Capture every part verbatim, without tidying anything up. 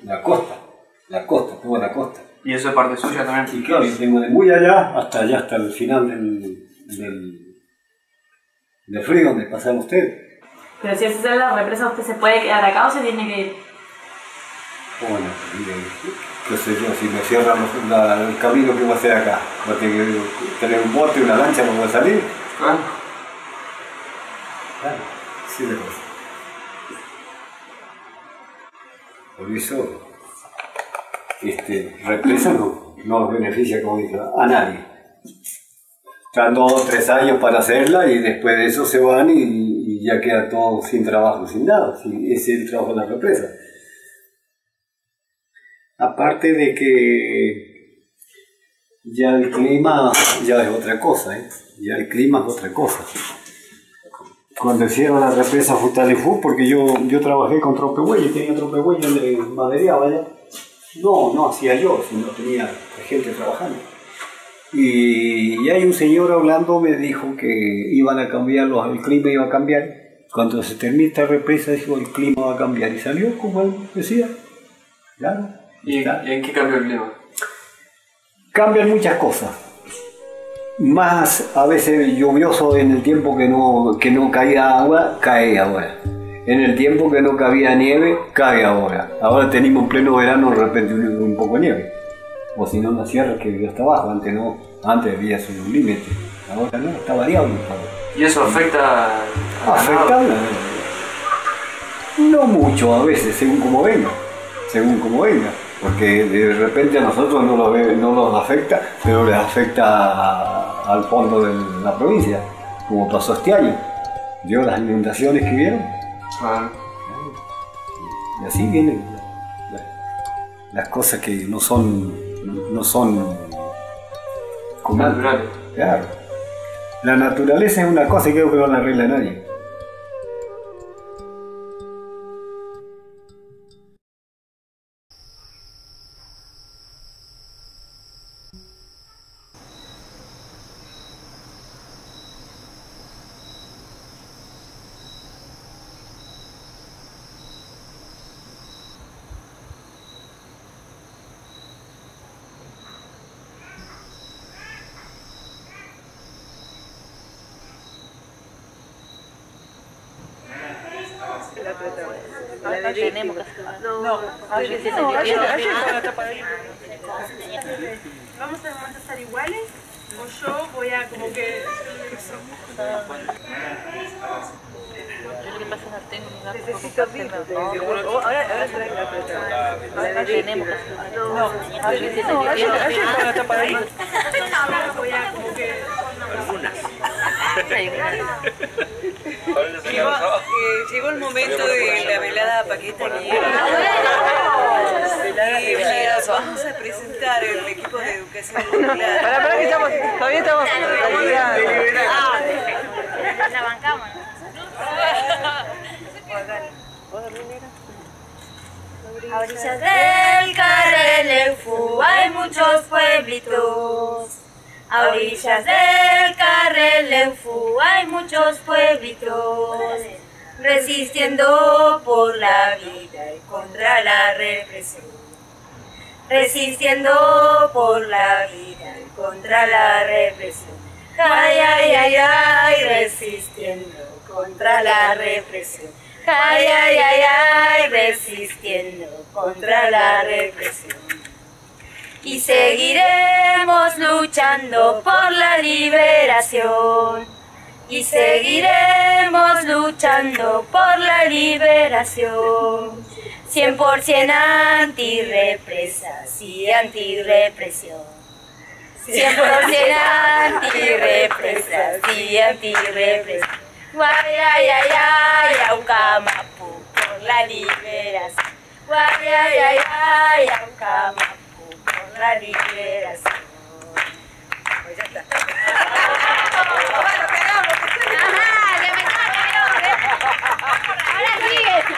la costa, la costa, toda la costa. ¿Y eso es parte suya también? Y claro, yo tengo de muy allá hasta allá, hasta el final del, del, del río donde pasaron ustedes. Pero si hace la represa, ¿usted se puede quedar acá o se tiene que ir? Bueno, qué sé yo, si me cierran la, el camino, ¿qué voy a hacer acá? ¿Voy a tener que tener un bote, una lancha, no voy a salir? Claro. Claro, sí de cosa. Por eso, este, represa no, no nos beneficia, como dije, a nadie. Están dos o tres años para hacerla y después de eso se van y, y ya queda todo sin trabajo, sin nada. Sí, ese es el trabajo de la represa. Aparte de que ya el clima ya es otra cosa, ¿eh? Ya el clima es otra cosa. Cuando hicieron la represa Futaleufú, porque yo, yo trabajé con tropehuelle, tenía tropehuelle de madereaba allá. No, no hacía yo, sino tenía gente trabajando. Y, y hay un señor hablando, me dijo que iban a cambiar, los, el clima iba a cambiar. Cuando se termine esta represa, dijo el clima va a cambiar. Y salió como él decía. Claro. ¿Y en, ¿y en qué cambió el clima? Cambian muchas cosas. Más a veces lluvioso en el tiempo que no, que no caía agua, cae ahora. En el tiempo que no cabía nieve, cae ahora. Ahora tenemos en pleno verano de repente un, un poco de nieve. O si no en la sierra que vivió hasta abajo, antes no, antes había su límite. Ahora no, está variable. ¿Y eso afecta a Afecta, no mucho a veces, según como venga. Según como venga. Porque de repente a nosotros no los, ve, no los afecta, pero les afecta a, al fondo de la provincia, como pasó este año. ¿Vio las inundaciones que vieron? Ah. Y así vienen las, las cosas que no son, no son naturales. Claro. La naturaleza es una cosa y creo que no la arregla nadie. La tenemos que hacer. No, no, ayer ¿Vamos a estar iguales? ¿O yo voy a como que... Yo lo que pasa es que no tengo ni gato. Necesito vino. Ahora, ahora se la plata. La tenemos que hacer. No, ayer con la tapa de ahí. Voy a como que... Llegó, eh, llegó el momento de la velada Paqueta Guillera. Y vamos a presentar el equipo de educación popular. Para, para que estamos, todavía estamos deliberados. Ah, la bancamos. A orillas del Carreleufú hay muchos pueblitos. A orillas del Carreleufú hay muchos pueblitos, resistiendo por la vida y contra la represión. Resistiendo por la vida y contra la represión. Ay, ay, ay, ay, resistiendo contra la represión. Ay, ay, ay, ay, resistiendo contra la represión. Y seguiremos luchando por la liberación. Y seguiremos luchando por la liberación. Cien por cien antirrepresas y antirrepresión. Cien por cien antirrepresas y antirrepresión. Guay, ay, ay, ay, Aucamapu por la liberación. Guay, ay, ay, ay, Aucamapu por la liberación. Pues ya está. Bueno, quedamos. Ajá, ya me quedó. Ahora sigue.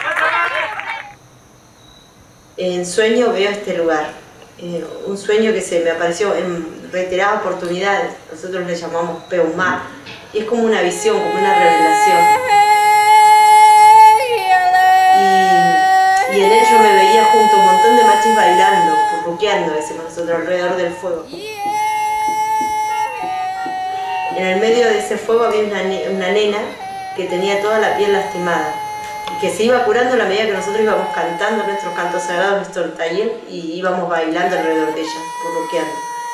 En sueño veo este lugar, eh, un sueño que se me apareció en reiteradas oportunidades, nosotros le llamamos Peumar, y es como una visión, como una revelación. Y, y en él yo me veía junto a un montón de machis bailando, purruqueando, decimos nosotros, alrededor del fuego. En el medio de ese fuego había una, una nena que tenía toda la piel lastimada y que se iba curando a la medida que nosotros íbamos cantando nuestros cantos sagrados, nuestro taller, y íbamos bailando alrededor de ella, purruqueando.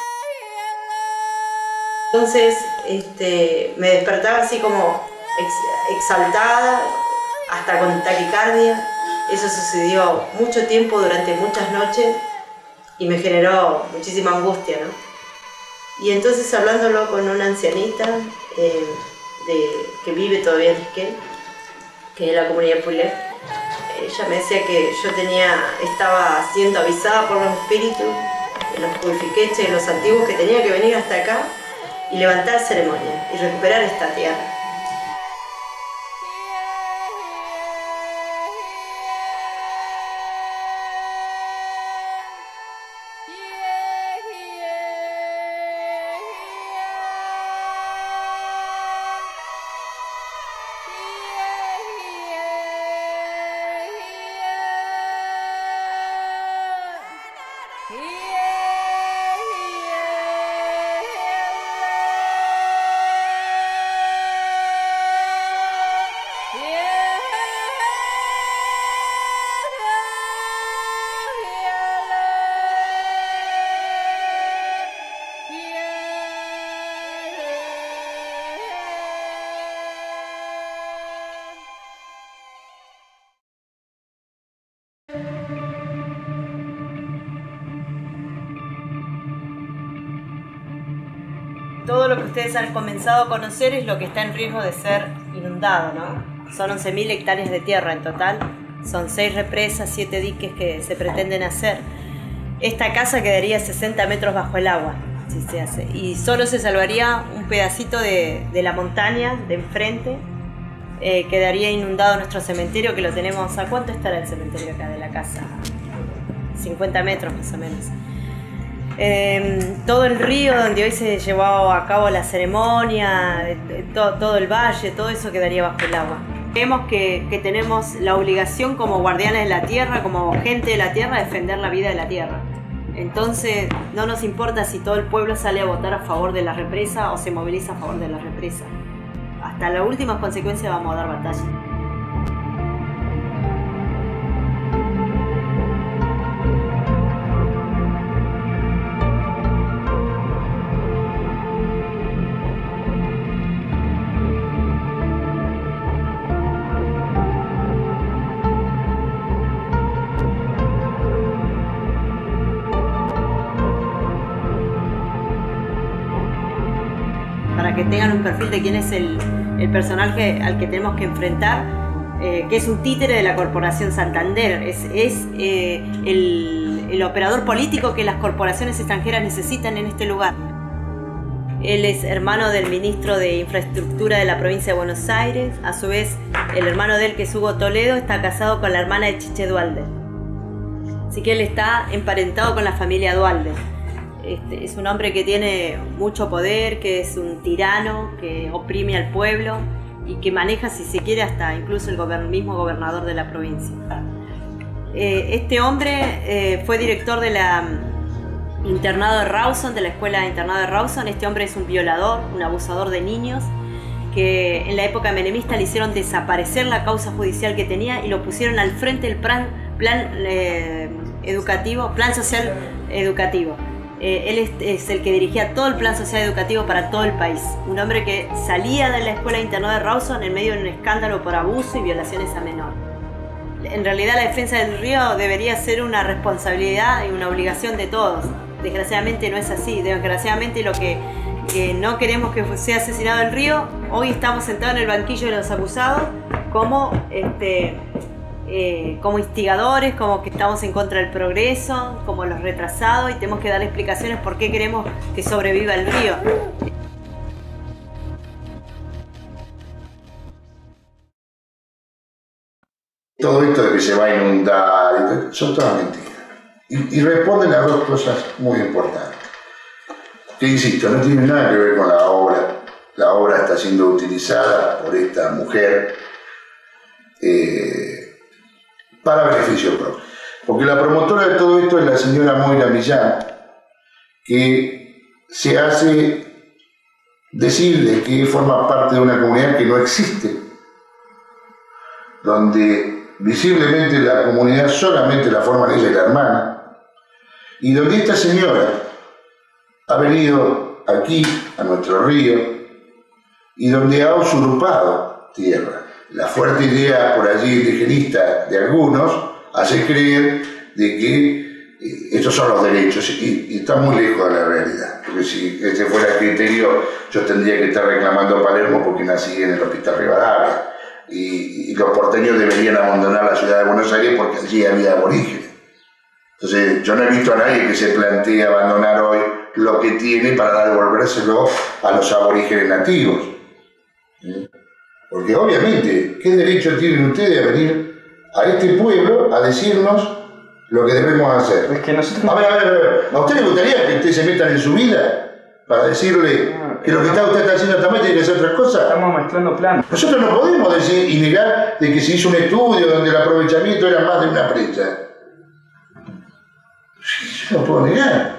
Entonces este, me despertaba así como ex, exaltada, hasta con taquicardia. Eso sucedió mucho tiempo, durante muchas noches, y me generó muchísima angustia, ¿no? Y entonces, hablándolo con una ancianita eh, de, que vive todavía en Esquel, que es la comunidad Pulé, ella me decía que yo tenía, estaba siendo avisada por los espíritus, los purifiqueches, los antiguos, que tenía que venir hasta acá y levantar ceremonia y recuperar esta tierra. Todo lo que ustedes han comenzado a conocer es lo que está en riesgo de ser inundado, ¿no? Son once mil hectáreas de tierra en total, son seis represas, siete diques que se pretenden hacer. Esta casa quedaría sesenta metros bajo el agua, si se hace, y solo se salvaría un pedacito de, de la montaña de enfrente. Eh, quedaría inundado nuestro cementerio, que lo tenemos. ¿A cuánto estará el cementerio acá de la casa? cincuenta metros más o menos. Eh, todo el río donde hoy se llevó a cabo la ceremonia, todo, todo el valle, todo eso quedaría bajo el agua. Creemos que, que tenemos la obligación como guardianes de la tierra, como gente de la tierra, de defender la vida de la tierra. Entonces no nos importa si todo el pueblo sale a votar a favor de la represa o se moviliza a favor de la represa. Hasta las últimas consecuencias vamos a dar batalla. Para que tengan un perfil de quién es el, el personaje al que tenemos que enfrentar, eh, que es un títere de la Corporación Santander, es, es eh, el, el operador político que las corporaciones extranjeras necesitan en este lugar. Él es hermano del ministro de Infraestructura de la provincia de Buenos Aires. A su vez, el hermano de él, que es Hugo Toledo, está casado con la hermana de Chiche Duhalde. Así que él está emparentado con la familia Duhalde. Este, es un hombre que tiene mucho poder, que es un tirano, que oprime al pueblo y que maneja, si se quiere, hasta incluso el gober- mismo gobernador de la provincia. Eh, este hombre eh, fue director de la internado de Rawson, de la escuela de internado de Rawson. Este hombre es un violador, un abusador de niños, que en la época menemista le hicieron desaparecer la causa judicial que tenía y lo pusieron al frente del plan, plan eh, educativo, plan social educativo. Eh, él es, es el que dirigía todo el plan social educativo para todo el país. Un hombre que salía de la escuela de internado de Rawson en medio de un escándalo por abuso y violaciones a menor. En realidad la defensa del río debería ser una responsabilidad y una obligación de todos. Desgraciadamente no es así. Desgraciadamente lo que, que no queremos que sea asesinado el río, hoy estamos sentados en el banquillo de los acusados como, este, eh, como instigadores, como que estamos en contra del progreso, como los retrasados, y tenemos que dar explicaciones por qué queremos que sobreviva el río. Todo esto de que se va a inundar, son todas mentiras. Y, y responden a dos cosas muy importantes. Que insisto, no tiene nada que ver con la obra. La obra está siendo utilizada por esta mujer eh, para beneficio propio. Porque la promotora de todo esto es la señora Moira Millán, que se hace decir de que forma parte de una comunidad que no existe, donde visiblemente la comunidad solamente la forman ella y la hermana, y donde esta señora ha venido aquí, a nuestro río, y donde ha usurpado tierra. La fuerte idea por allí indigenista de algunos hace creer de que eh, estos son los derechos y, y está muy lejos de la realidad. Porque si este fuera el criterio, yo tendría que estar reclamando Palermo porque nací en el Hospital Rivadavia y, y los porteños deberían abandonar la ciudad de Buenos Aires porque allí había aborígenes. Entonces yo no he visto a nadie que se plantee abandonar hoy lo que tiene para devolvérselo a los aborígenes nativos. ¿Sí? Porque obviamente, ¿qué derecho tienen ustedes a venir a este pueblo a decirnos lo que debemos hacer? Es que nosotros... A ver, a ver, a ver, ¿a usted le gustaría que ustedes se metan en su vida para decirle que lo que está usted está haciendo también tiene que hacer otra cosa? Estamos mezclando planos. Nosotros no podemos decir y negar de que se hizo un estudio donde el aprovechamiento era más de una presa. Yo no puedo negar.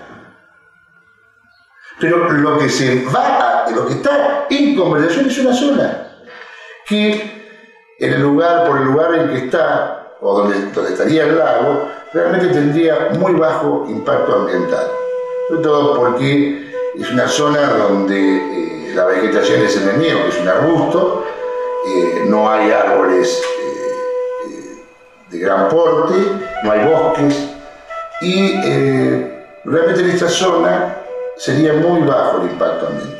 Pero lo que se va a, lo que está en conversación es una sola. Que en el lugar, por el lugar en que está, o donde, donde estaría el lago, realmente tendría muy bajo impacto ambiental. Sobre todo porque es una zona donde eh, la vegetación es en el niego, que es un arbusto, eh, no hay árboles eh, eh, de gran porte, no hay bosques, y eh, realmente en esta zona sería muy bajo el impacto ambiental.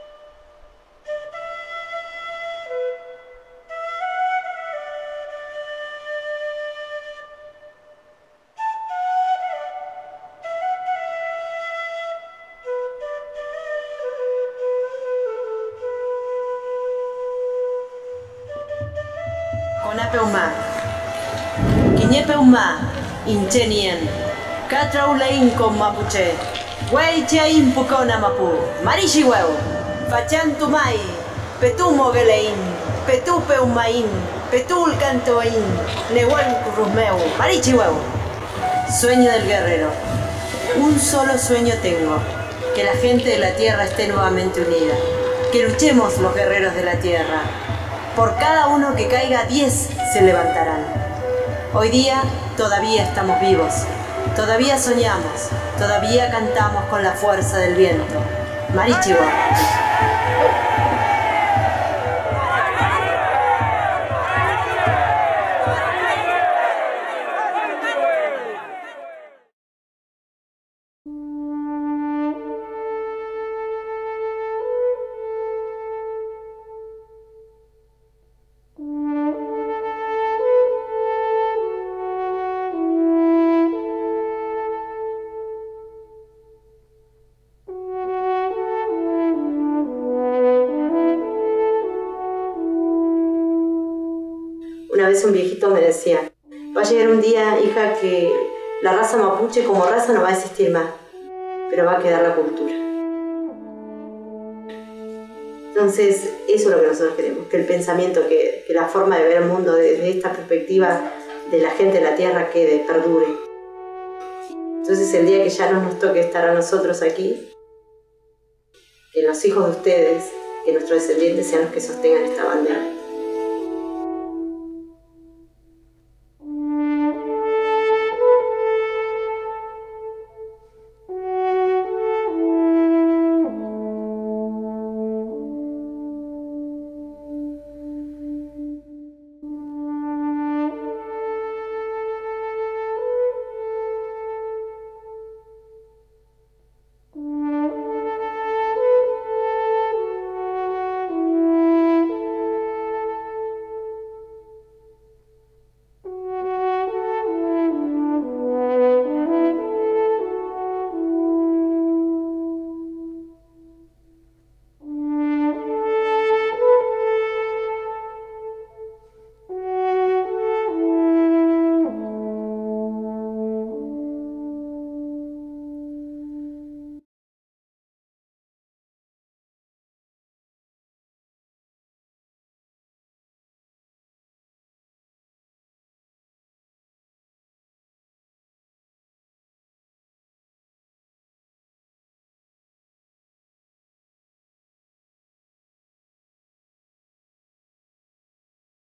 Conapeumá, Quiñepeumá, Inchenien, Catraulain con Mapuche, Huaychain Pucona Mapu, Marichihueu, Fachantumay, Petumo Gelein, Petupeumain, Petul Cantoin, Nehuan Currusmeu, Marichihueu. Sueño del guerrero. Un solo sueño tengo, que la gente de la tierra esté nuevamente unida, que luchemos los guerreros de la tierra. Por cada uno que caiga, diez se levantarán. Hoy día todavía estamos vivos, todavía soñamos, todavía cantamos con la fuerza del viento. Marichihueu. Una vez un viejito me decía, va a llegar un día, hija, que la raza mapuche como raza no va a existir más, pero va a quedar la cultura. Entonces, eso es lo que nosotros queremos, que el pensamiento, que, que la forma de ver el mundo desde esta perspectiva de la gente de la tierra quede, perdure. Entonces, el día que ya no nos toque estar a nosotros aquí, que los hijos de ustedes, que nuestros descendientes sean los que sostengan esta bandera.